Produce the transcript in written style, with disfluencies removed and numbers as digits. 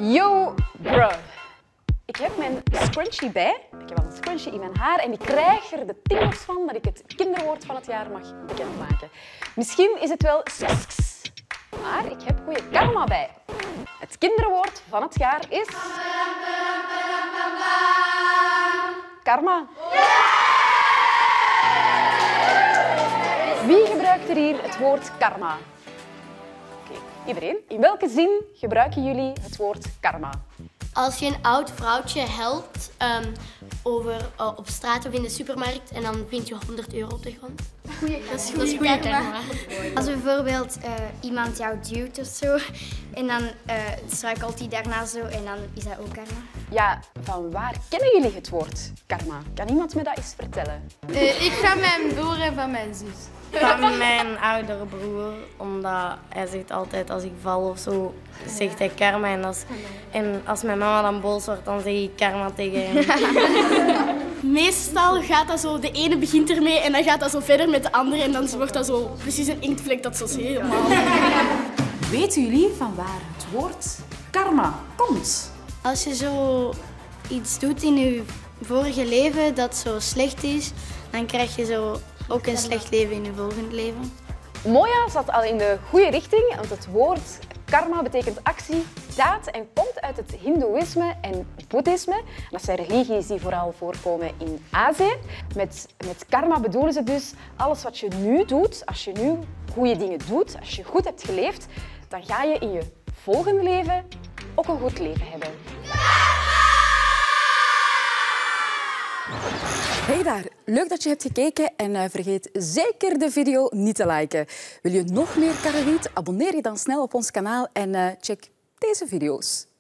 Yo, bro. Ik heb mijn scrunchie bij. Ik heb al een scrunchie in mijn haar en ik krijg er de tingels van dat ik het kinderwoord van het jaar mag bekendmaken. Misschien is het wel sks, maar ik heb goede karma bij. Het kinderwoord van het jaar is... karma. Wie gebruikt er hier het woord karma? Oké, iedereen. In welke zin gebruiken jullie het woord karma? Als je een oud vrouwtje helpt op straat of in de supermarkt en dan vind je 100 euro op de grond. Dat is goede karma. Als bijvoorbeeld iemand jou duwt of zo en dan struikelt hij daarna zo en dan is dat ook karma. Ja, van waar kennen jullie het woord karma? Kan iemand me dat eens vertellen? Ik ga mijn broer en van mijn zus. Van mijn oudere broer, omdat hij zegt altijd als ik val of zo, zegt hij karma. En als mijn mama dan boos wordt, dan zeg ik karma tegen hem. Meestal gaat dat zo, de ene begint ermee en dan gaat dat zo verder met de andere en dan wordt dat zo precies een inktvlek dat zo helemaal... Weten jullie van waar het woord karma komt? Als je zo iets doet in je vorige leven dat zo slecht is, dan krijg je zo ook een slecht leven in je volgende leven. Moja zat al in de goede richting, want het woord karma betekent actie, daad en komt uit het hindoeïsme en boeddhisme. Dat zijn religies die vooral voorkomen in Azië. Met karma bedoelen ze dus alles wat je nu doet, als je nu goede dingen doet, als je goed hebt geleefd, dan ga je in je volgende leven ook een goed leven hebben. Hey daar, leuk dat je hebt gekeken en vergeet zeker de video niet te liken. Wil je nog meer karrewiet? Abonneer je dan snel op ons kanaal en check deze video's.